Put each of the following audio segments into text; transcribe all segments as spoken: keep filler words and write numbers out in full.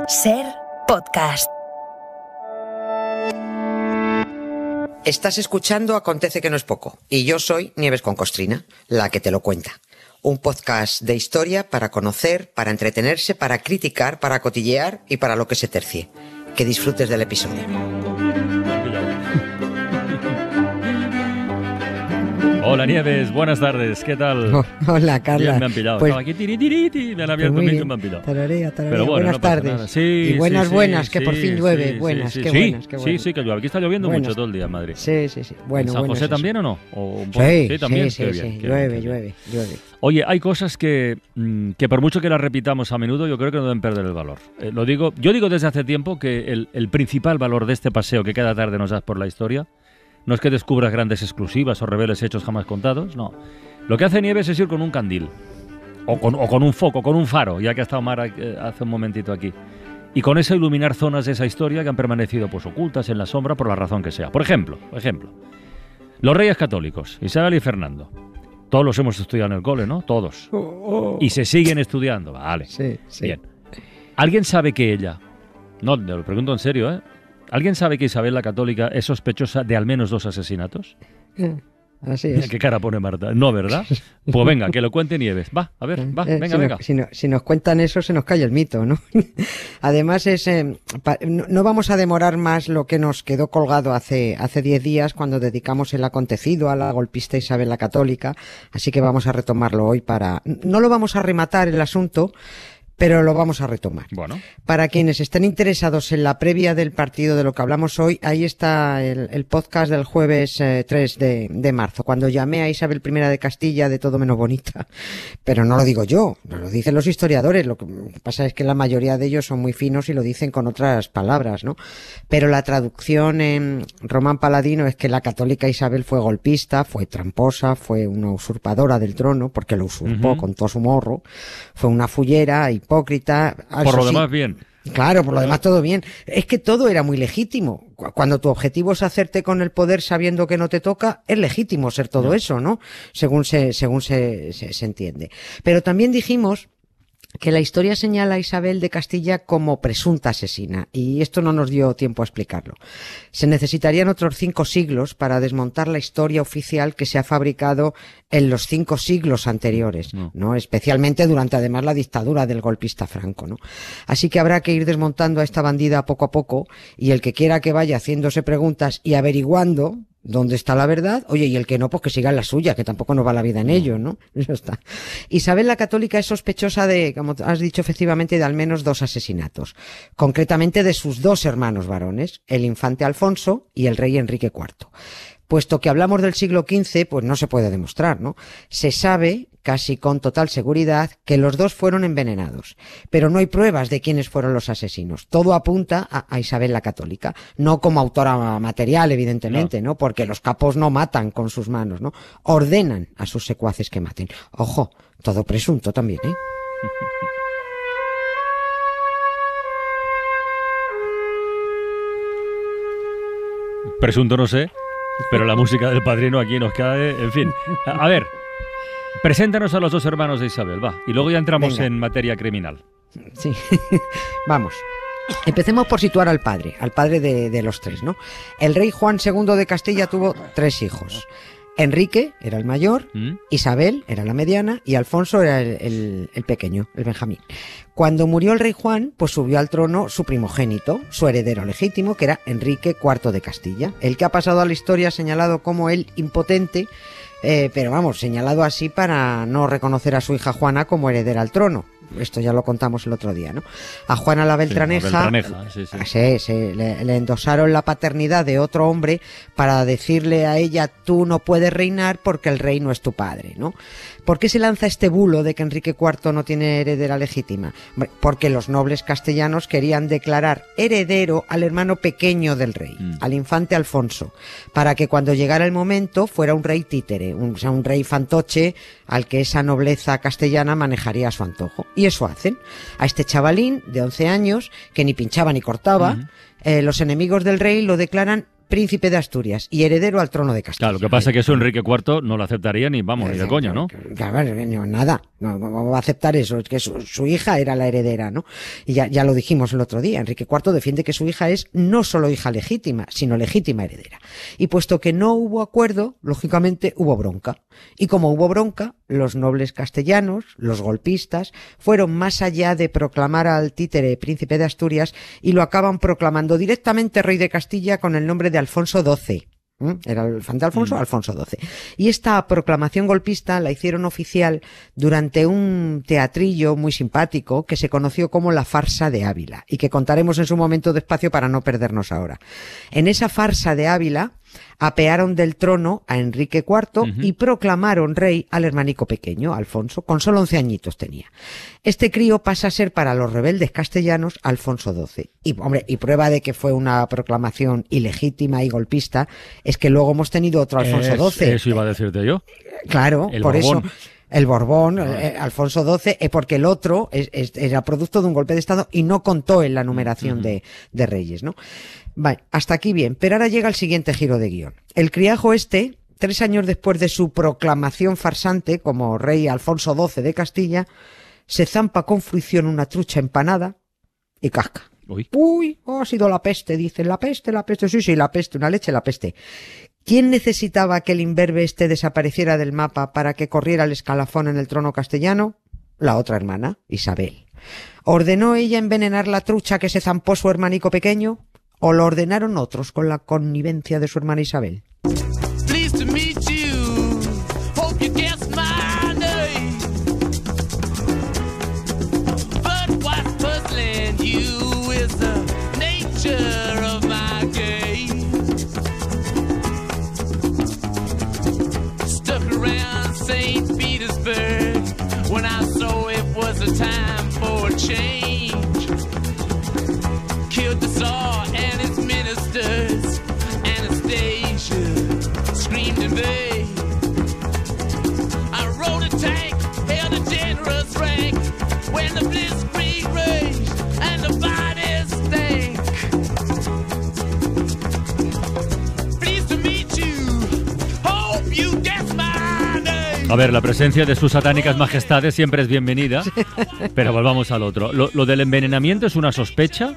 Ser Podcast. Estás escuchando Acontece que no es poco, y yo soy Nieves con Costrina, la que te lo cuenta. Un podcast de historia para conocer, para entretenerse, para criticar, para cotillear y para lo que se tercie. Que disfrutes del episodio. Hola Nieves, buenas tardes, ¿qué tal? Oh, hola Carla. Bien, me han pillado. Pues, Estaba aquí tiri, tiri, tiri, me han abierto pues el muy micro y bien. me han pillado. Tararea, tararea. Pero bueno, buenas no pasa tardes. nada. Sí, y buenas, sí, buenas, sí, que por sí, fin llueve. sí, buenas, sí, qué sí. buenas, qué buenas. Sí, sí, que llueve. Aquí está lloviendo Buenas. mucho todo el día en Madrid. Sí, sí, sí. Bueno, ¿En San bueno, José sí, también sí. o no? ¿O un poco? Sí, sí, también. sí, Qué sí, bien, sí. qué Llueve, bien, qué llueve, bien. llueve. Oye, hay cosas que, mm, que por mucho que las repitamos a menudo, yo creo que no deben perder el valor. Eh, lo digo, yo digo desde hace tiempo que el, el principal valor de este paseo que cada tarde nos das por la historia no es que descubras grandes exclusivas o reveles hechos jamás contados, no. Lo que hace Nieves es ir con un candil, o con, o con un foco, con un faro, ya que ha estado Mar eh, hace un momentito aquí, y con eso iluminar zonas de esa historia que han permanecido pues ocultas en la sombra por la razón que sea. Por ejemplo, ejemplo, los reyes católicos, Isabel y Fernando. Todos los hemos estudiado en el cole, ¿no? Todos. Oh, oh. Y se siguen estudiando, vale. Sí, sí. Bien. ¿Alguien sabe que ella, no, te lo pregunto en serio, ¿eh? ¿Alguien sabe que Isabel la Católica es sospechosa de al menos dos asesinatos? Así es. ¿Qué cara pone Marta? No, ¿verdad? Pues venga, que lo cuente Nieves. Va, a ver, va, Eh, venga, si venga. Nos, si, no, si nos cuentan eso, se nos cae el mito, ¿no? Además, es, eh, pa, no, no vamos a demorar más lo que nos quedó colgado hace hace diez días cuando dedicamos el acontecido a la golpista Isabel la Católica, así que vamos a retomarlo hoy para... No lo vamos a rematar el asunto, pero lo vamos a retomar. Bueno. Para quienes estén interesados en la previa del partido de lo que hablamos hoy, ahí está el, el podcast del jueves eh, tres de, de marzo, cuando llamé a Isabel I de Castilla de todo menos bonita. Pero no lo digo yo, no lo dicen los historiadores. Lo que pasa es que la mayoría de ellos son muy finos y lo dicen con otras palabras, ¿no? Pero la traducción en Román Paladino es que la católica Isabel fue golpista, fue tramposa, fue una usurpadora del trono, porque lo usurpó Uh-huh. con todo su morro, fue una fullera y hipócrita. Por lo sí, demás, bien. Claro, por lo demás todo bien. Es que todo era muy legítimo. Cuando tu objetivo es hacerte con el poder sabiendo que no te toca, es legítimo ser todo No. eso, ¿no? Según se, según se, se, se entiende. Pero también dijimos que la historia señala a Isabel de Castilla como presunta asesina, y esto no nos dio tiempo a explicarlo. Se necesitarían otros cinco siglos para desmontar la historia oficial que se ha fabricado en los cinco siglos anteriores, No. ¿no? Especialmente durante además la dictadura del golpista Franco, ¿no? Así que habrá que ir desmontando a esta bandida poco a poco, y el que quiera que vaya haciéndose preguntas y averiguando dónde está la verdad, oye, y el que no, pues que siga la suya, que tampoco nos va la vida en ello, ¿no? Eso está. Isabel la Católica es sospechosa de, como has dicho efectivamente, de al menos dos asesinatos. Concretamente de sus dos hermanos varones, el infante Alfonso y el rey Enrique cuarto. Puesto que hablamos del siglo quince, pues no se puede demostrar, ¿no? Se sabe, casi con total seguridad, que los dos fueron envenenados. Pero no hay pruebas de quiénes fueron los asesinos. Todo apunta a, a Isabel la Católica. No como autora material, evidentemente, ¿no? Porque los capos no matan con sus manos, ¿no? Ordenan a sus secuaces que maten. Ojo, todo presunto también, ¿eh? Presunto no sé, pero la música del padrino aquí nos cae, en fin. A, a ver, preséntanos a los dos hermanos de Isabel, va, y luego ya entramos Venga. en materia criminal. Sí, vamos. Empecemos por situar al padre, al padre de, de los tres, ¿no? El rey Juan segundo de Castilla tuvo tres hijos. Enrique era el mayor, ¿Mm? Isabel era la mediana y Alfonso era el, el, el pequeño, el Benjamín. Cuando murió el rey Juan, pues subió al trono su primogénito, su heredero legítimo, que era Enrique cuarto de Castilla, el que ha pasado a la historia señalado como el impotente, eh, pero vamos, señalado así para no reconocer a su hija Juana como heredera al trono. Esto ya lo contamos el otro día, ¿no? A Juana la Beltraneja, Sí, la Beltraneja, sí, sí. sí, sí, le, le endosaron la paternidad de otro hombre para decirle a ella, tú no puedes reinar porque el rey no es tu padre, ¿no? ¿Por qué se lanza este bulo de que Enrique cuarto no tiene heredera legítima? Hombre, porque los nobles castellanos querían declarar heredero al hermano pequeño del rey, Mm. al infante Alfonso, para que cuando llegara el momento fuera un rey títere, un, o sea, un rey fantoche al que esa nobleza castellana manejaría a su antojo. Y eso hacen. A este chavalín de once años, que ni pinchaba ni cortaba, Ujú. eh, los enemigos del rey lo declaran príncipe de Asturias y heredero al trono de Castilla. Claro, lo que pasa es que eso Enrique cuarto no lo aceptaría ni, vamos, ni de coña, ¿no? Claro, no, nada, no, no va a aceptar eso, es que su, su hija era la heredera, ¿no? Y ya, ya lo dijimos el otro día, Enrique cuarto defiende que su hija es no solo hija legítima, sino legítima heredera. Y puesto que no hubo acuerdo, lógicamente hubo bronca. Y como hubo bronca, los nobles castellanos, los golpistas, fueron más allá de proclamar al títere príncipe de Asturias y lo acaban proclamando directamente rey de Castilla con el nombre de Alfonso doce. ¿Mm? Era el infante Alfonso, mm. Alfonso doce. Y esta proclamación golpista la hicieron oficial durante un teatrillo muy simpático que se conoció como la farsa de Ávila y que contaremos en su momento despacio para no perdernos ahora. En esa farsa de Ávila apearon del trono a Enrique cuarto uh-huh. y proclamaron rey al hermanico pequeño, Alfonso, con solo once añitos tenía. Este crío pasa a ser para los rebeldes castellanos Alfonso doce. Y, hombre, y prueba de que fue una proclamación ilegítima y golpista es que luego hemos tenido otro Alfonso doce. Eso iba a decirte yo. Claro, el por Borbón. eso... El Borbón, ah. eh, Alfonso doce, eh, porque el otro es, es, era producto de un golpe de Estado y no contó en la numeración uh-huh. de, de reyes, ¿no? Vale, hasta aquí bien, pero ahora llega el siguiente giro de guión. El criajo este, tres años después de su proclamación farsante como rey Alfonso doce de Castilla, se zampa con fruición una trucha empanada y casca. Uy, Uy oh, ha sido la peste, dicen, la peste, la peste, sí, sí, la peste, una leche, la peste. ¿Quién necesitaba que el imberbe este desapareciera del mapa para que corriera el escalafón en el trono castellano? La otra hermana, Isabel. ¿Ordenó ella envenenar la trucha que se zampó su hermanico pequeño? ¿O lo ordenaron otros con la connivencia de su hermana Isabel? Pleased to meet you. Hope you guess my name. But what's puzzling you is the nature of my game. Stuck around Saint Petersburg when I saw it was a time for a change. Killed the Tsar and his ministers. Anastasia screamed in vain. I rode a tank, held a generous rank when the blitzkrieg raged and the bodies stank. Pleased to meet you. Hope you guess my name. A ver, la presencia de sus satánicas majestades siempre es bienvenida, pero volvamos al otro. ¿Lo, lo del envenenamiento es una sospecha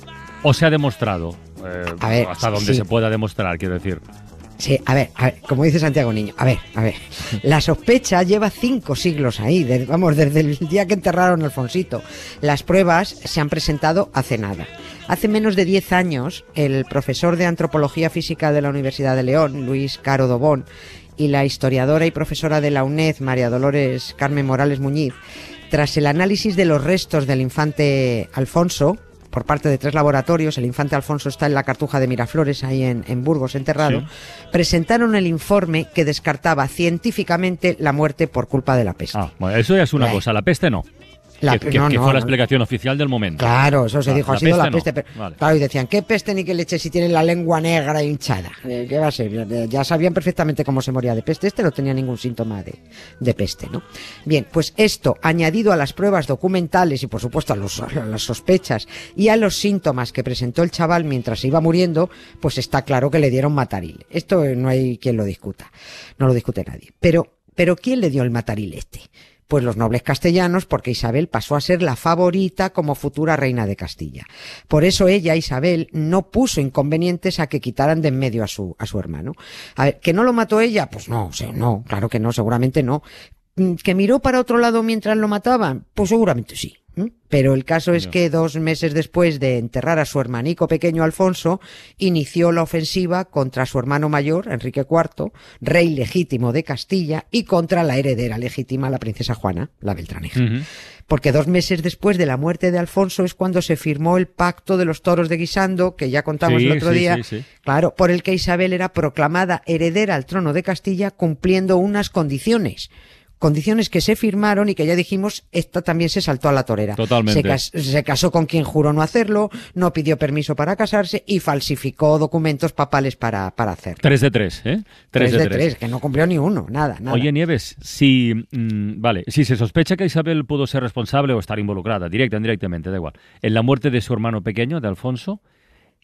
o se ha demostrado? Eh, a ver, hasta donde sí. se pueda demostrar, quiero decir. Sí, a ver, a ver, como dice Santiago Niño, a ver, a ver, la sospecha lleva cinco siglos ahí, de, vamos, desde el día que enterraron a Alfonsito. Las pruebas se han presentado hace nada. Hace menos de diez años, el profesor de Antropología Física de la Universidad de León, Luis Caro Dobón, y la historiadora y profesora de la UNED, María Dolores Carmen Morales Muñiz, tras el análisis de los restos del infante Alfonso, por parte de tres laboratorios, el infante Alfonso está en la Cartuja de Miraflores, ahí en, en Burgos, enterrado, sí. presentaron el informe que descartaba científicamente la muerte por culpa de la peste. Ah, bueno, eso ya es una eh. cosa, la peste no. La, que, que, no, que fue no, la explicación no. oficial del momento. Claro, eso se la, dijo, ha la sido peste la peste. No. Pero, vale. Claro, y decían, ¿qué peste ni qué leche si tienen la lengua negra hinchada? Eh, ¿Qué va a ser? Ya sabían perfectamente cómo se moría de peste. Este no tenía ningún síntoma de, de peste, ¿no? Bien, pues esto, añadido a las pruebas documentales y por supuesto a, los, a las sospechas y a los síntomas que presentó el chaval mientras se iba muriendo, pues está claro que le dieron mataril. Esto no hay quien lo discuta. No lo discute nadie. Pero, pero ¿quién le dio el mataril este? Pues los nobles castellanos, porque Isabel pasó a ser la favorita como futura reina de Castilla. Por eso ella, Isabel, no puso inconvenientes a que quitaran de en medio a su, a su hermano. A ver, ¿que no lo mató ella? Pues no, o sea, no, claro que no, seguramente no. ¿Que miró para otro lado mientras lo mataban? Pues seguramente sí. Pero el caso es que dos meses después de enterrar a su hermanico pequeño Alfonso, inició la ofensiva contra su hermano mayor, Enrique cuarto, rey legítimo de Castilla, y contra la heredera legítima, la princesa Juana, la Beltraneja. Uh-huh. Porque dos meses después de la muerte de Alfonso es cuando se firmó el pacto de los toros de Guisando, que ya contamos sí, el otro sí, día, sí, sí. claro, por el que Isabel era proclamada heredera al trono de Castilla cumpliendo unas condiciones. Condiciones que se firmaron y que ya dijimos, esta también se saltó a la torera. Totalmente. Se, cas se casó con quien juró no hacerlo, no pidió permiso para casarse y falsificó documentos papales para, para hacerlo. Tres de tres, ¿eh? Tres, tres de, de tres. tres, que no cumplió ni uno, nada, nada. Oye, Nieves, si, mmm, vale, si se sospecha que Isabel pudo ser responsable o estar involucrada, directa o indirectamente, da igual, en la muerte de su hermano pequeño, de Alfonso,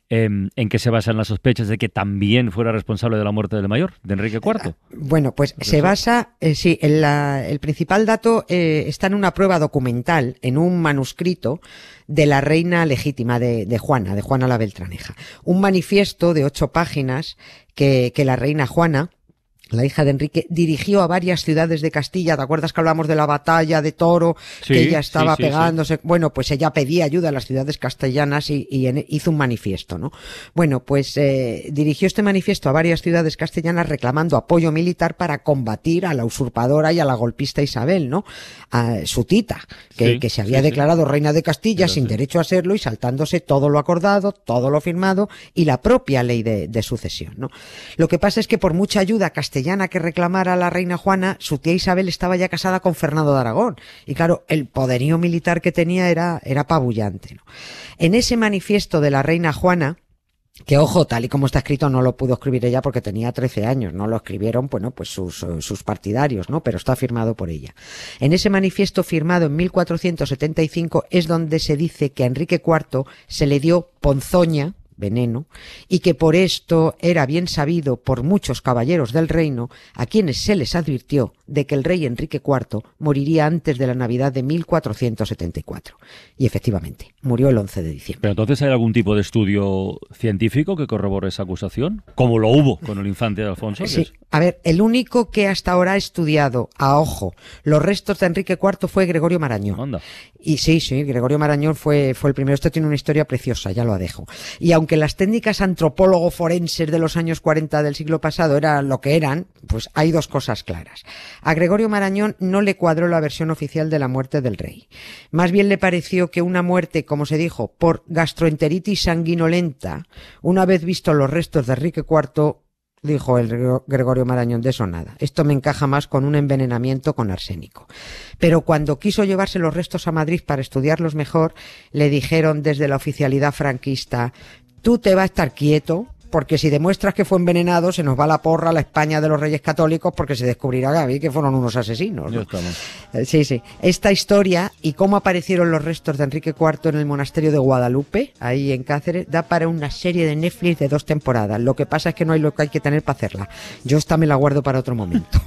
eh, ¿en qué se basan las sospechas de que también fuera responsable de la muerte del mayor, de Enrique cuarto? Bueno, pues se basa, eh, sí, en la, el principal dato eh, está en una prueba documental, en un manuscrito de la reina legítima de, de Juana, de Juana la Beltraneja. Un manifiesto de ocho páginas que, que la reina Juana, la hija de Enrique, dirigió a varias ciudades de Castilla. ¿Te acuerdas que hablamos de la batalla de Toro? Sí, que ella estaba sí, sí, pegándose. Sí. Bueno, pues ella pedía ayuda a las ciudades castellanas y, y en, hizo un manifiesto, ¿no? Bueno, pues eh, dirigió este manifiesto a varias ciudades castellanas reclamando apoyo militar para combatir a la usurpadora y a la golpista Isabel, ¿no? A su tita, que, sí, que se había sí, declarado sí. reina de Castilla Pero sin sí. derecho a serlo y saltándose todo lo acordado, todo lo firmado y la propia ley de, de sucesión, ¿no? Lo que pasa es que por mucha ayuda castellana que reclamara a la reina Juana, su tía Isabel estaba ya casada con Fernando de Aragón. Y claro, el poderío militar que tenía era, era apabullante, ¿no? En ese manifiesto de la reina Juana, que ojo, tal y como está escrito, no lo pudo escribir ella porque tenía trece años, no lo escribieron, bueno, pues sus, sus partidarios, ¿no? Pero está firmado por ella. En ese manifiesto firmado en mil cuatrocientos setenta y cinco es donde se dice que a Enrique cuarto se le dio ponzoña, veneno, y que por esto era bien sabido por muchos caballeros del reino, a quienes se les advirtió de que el rey Enrique cuarto moriría antes de la Navidad de mil cuatrocientos setenta y cuatro. Y efectivamente, murió el once de diciembre. ¿Pero entonces hay algún tipo de estudio científico que corrobore esa acusación? Como lo hubo con el infante de Alfonso. Sí, a ver, el único que hasta ahora ha estudiado a ojo los restos de Enrique cuarto fue Gregorio Marañón. Anda. Y sí, sí, Gregorio Marañón fue, fue el primero. Esto tiene una historia preciosa, ya lo dejo. Y aunque las técnicas antropólogo-forenses de los años cuarenta del siglo pasado eran lo que eran, pues hay dos cosas claras. A Gregorio Marañón no le cuadró la versión oficial de la muerte del rey. Más bien le pareció que una muerte, como se dijo, por gastroenteritis sanguinolenta, una vez visto los restos de Enrique cuarto, dijo el Gregorio Marañón, de eso nada. Esto me encaja más con un envenenamiento con arsénico. Pero cuando quiso llevarse los restos a Madrid para estudiarlos mejor, le dijeron desde la oficialidad franquista: tú te vas a estar quieto, porque si demuestras que fue envenenado, se nos va la porra a la España de los Reyes Católicos, porque se descubrirá, Gaby, que fueron unos asesinos, ¿no? Ya estamos. Sí, sí. Esta historia y cómo aparecieron los restos de Enrique cuarto en el monasterio de Guadalupe, ahí en Cáceres, da para una serie de Netflix de dos temporadas. Lo que pasa es que no hay lo que hay que tener para hacerla. Yo esta me la guardo para otro momento.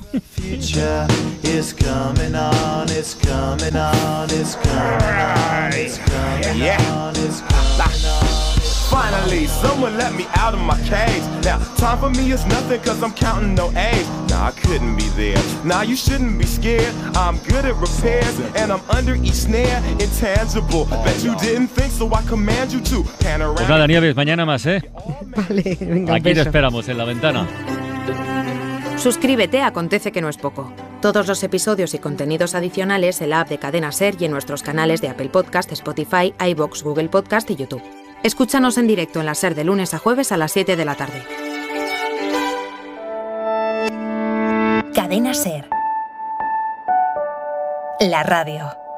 Finally, someone let me out of my cage. Now, time for me is nothing cause I'm counting no A's. Nah, I couldn't be there. Nah, you shouldn't be scared. I'm good at repairs and I'm under each snare. Intangible. Bet you didn't think, so I command you to. Panoramic. Pues nada, Nieves, mañana más, ¿eh? Vale, venga, Aquí te beso. esperamos, en la ventana. Suscríbete a Acontece que no es poco. Todos los episodios y contenidos adicionales en la app de Cadena Ser y en nuestros canales de Apple Podcast, Spotify, iVoox, Google Podcast y YouTube. Escúchanos en directo en la Ser de lunes a jueves a las siete de la tarde. Cadena Ser. La radio.